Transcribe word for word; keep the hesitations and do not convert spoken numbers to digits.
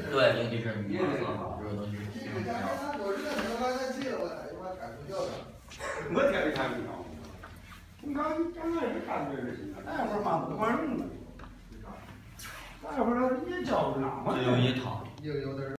对，应急是你马上这个东西。 我天没看不着。通常你刚开始干这个行，那会儿嘛不管用了。那会儿也教着哪嘛。 就用一套。 有有的人。